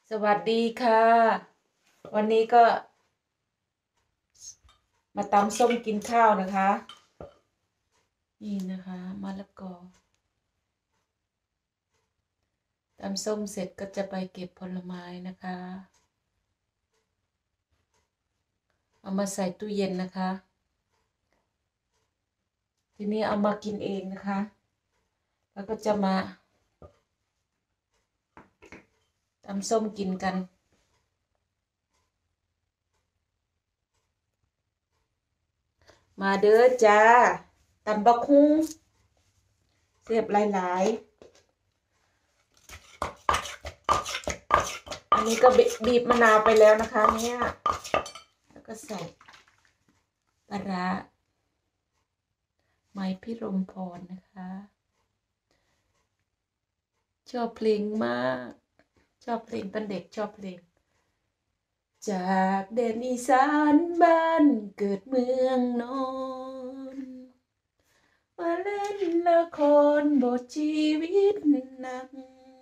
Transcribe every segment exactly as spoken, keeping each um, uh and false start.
สวัสดีค่ะวันนี้ก็มาตำส้มกินข้าวนะคะนี่นะคะมะละกอตำส้มเสร็จก็จะไปเก็บผลไม้นะคะเอามาใส่ตู้เย็นนะคะทีนี้เอามากินเองนะคะแล้วก็จะมาตำส้มกินกันมาเด้อจ้าตำบักหุ่งเสียบหลายๆอันนี้ก็บีบมะนาวไปแล้วนะคะเนี่ยแล้วก็ใส่ปลาร้าไม้พิรมพรนะคะชอบเพลงมากชอบเพลงตอนเด็กชอบเพลงจากแดนอีสานบ้านเกิดเมืองนอนมาเล่นละครบทชีวิตหนัก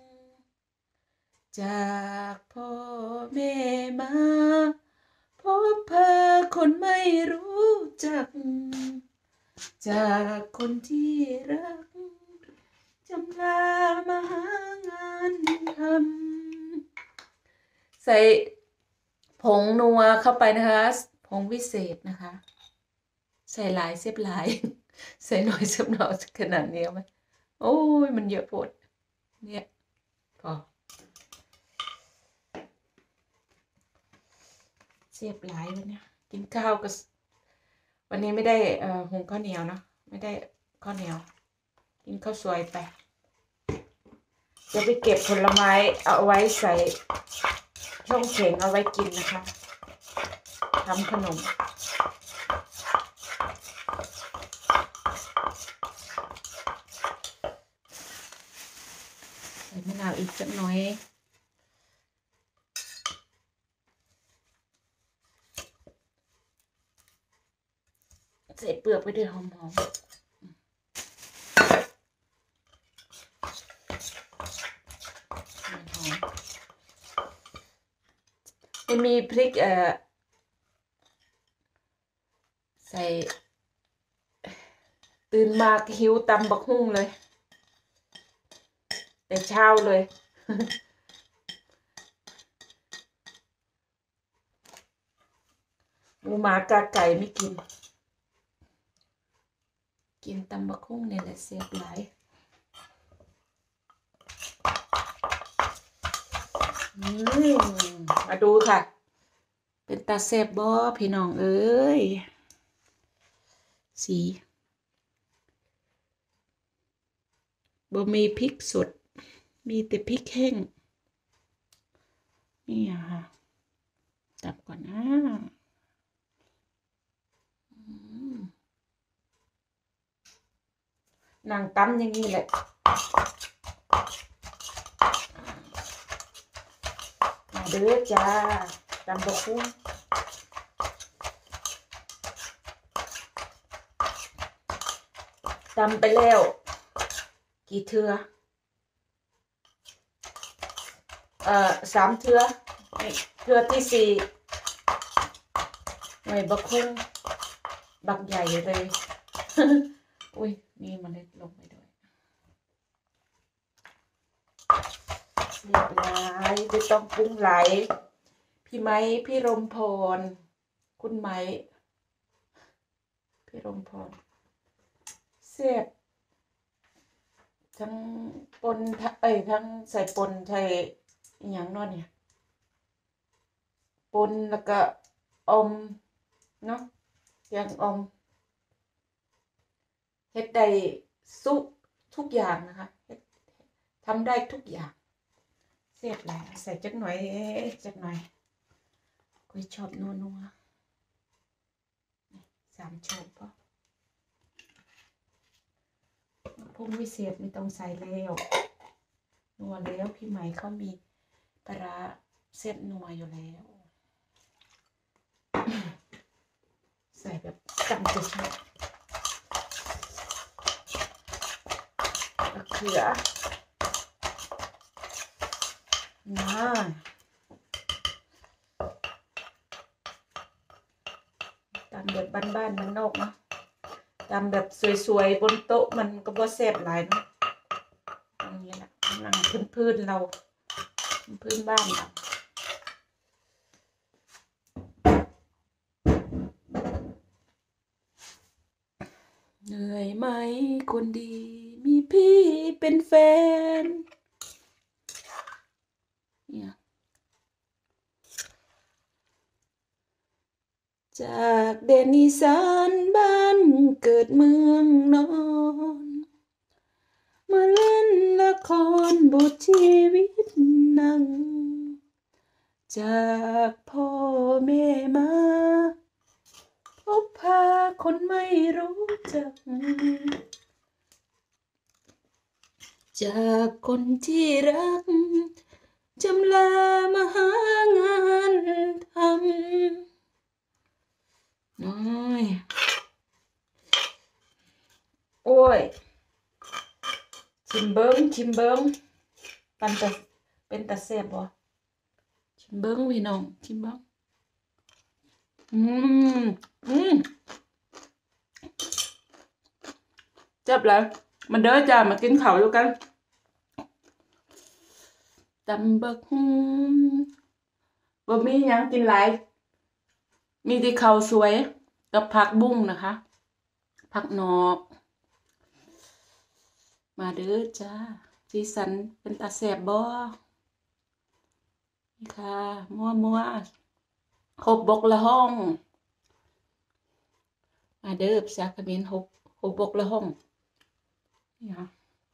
จากพ่อแม่มาพบพาคนไม่รู้จักจากคนที่รักจำลามาหางานทำใส่ผงนัวเข้าไปนะคะผงวิเศษนะคะใส่หลายเสียบหลายใส่หน่อยเสียบหน่อยขนาดนี้ไหมโอ้ยมันเยอะปวดเนี่ยพอเสียบหลายวันนี้กินข้าวก็วันนี้ไม่ได้เอ่อหุงข้าวเหนียวเนาะไม่ได้ข้าวเหนียวกินข้าวสวยไปจะไปเก็บผลไม้เอาไว้ใส่ช่องเข่งเอาไว้กินนะคะทำขนมใส่มะนาวอีกสักน้อยใส่เปลือกไปด้วยหอมๆจะมีพริกเอ่อใส่ตื่นมาหิวตำบักหุ่งเลยแต่เช้าเลยหมูหมากาไก่ไม่กินกินตำบักหุ่งเนี่ยแหละเสียบหลายมาดูค่ะเป็นตาแซ่บบ่พี่น้องเอ้ยสีบ่มีพริกสดมีแต่พริกแห้งนี่ค่ะตับก่อนนะนางตำอย่างนี้แหละมาเด้อจ้าตำบักหุ่งตำไปแล้วกี่เทือเอ่อสามเทือเทือที่สี่หน่วยบักหุ่งบักใหญ่เลยอุ้ยนี่มันเล็ดลงไปด้วยเรียบร้อยไม่ต้องปรุงไหลพี่ไม้พี่รมพรคุณไม้พี่รมพรเสียบทั้งปนเอ้ยทั้งใส่ปนใส่อย่างนอนเนี่ยปนแล้วก็อมเนาะยังอมเฮ็ดได้สุกทุกอย่างนะคะทำได้ทุกอย่างเสียบแหละใส่จักหน่อยจักหน่อยคุยชอบนัวนัวสามช้อนพอพวกวิเศษไม่ต้องใส่แล้วนัวแล้วพี่ใหม่เขามีปลาร้าเส้นนัวอยู่แล้วใส่แบบจำจะชอบมะเขือน่าำแบบบ้านๆบ้านนอกเนาะตำแบบสวยๆบนโต๊ะมันก็บ่แซ่บหลายเนาะอย่างนี้แหละนั่งพื้นๆเราพื้นบ้านเราเหนื่อยไหมคนดีมีพี่เป็นแฟนเนี่ยจากแดนอีสานบ้านเกิดเมืองนอนมาเล่นละครบทชีวิตหนังจากพ่อแม่มาพบพาคนไม่รู้จักจากคนที่รักจำลามาหางานทำน้อยโอ้ยชิมเบิ้งชิมเบิ้งปันตะเป็นตะแซ่บบ่ชิมเบิ้งพี่น้องชิมเบิ้งอืมอืมเจ็บเลยมันเด้อจ้ามากินข้าวด้วยกันตำบักหุ่งบ่มีหยังกินหลายมีที่ข้าวสวยกับผักบุ้งนะคะผักนอกมาเด้อจ้าสีสันเป็นตาแซ่บบ่นี่ค่ะมัวมัวหกบกละห้องมาเด้อภาษาเขมรหกหกบกละห้องนี่ค่ะ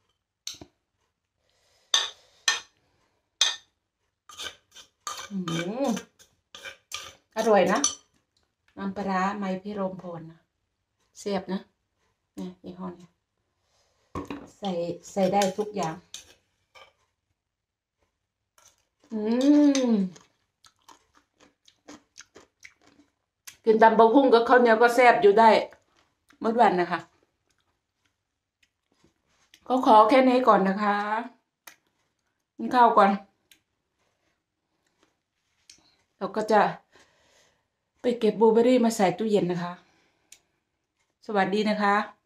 อืมอร่อยนะน้ำปลาไม้พิรมพรนะแซ่บนะเนี่ยยี่ห้อนี้ใส่ใส่ได้ทุกอย่างอืมกินตำบักหุ่งกับข้าวเหนียวก็แซ่บอยู่ได้เมื่อวันนะคะก็ขอแค่นี้ก่อนนะคะกินข้าวก่อนเราก็จะไปเก็บบลูเบอรี่มาใส่ตู้เย็นนะคะสวัสดีนะคะ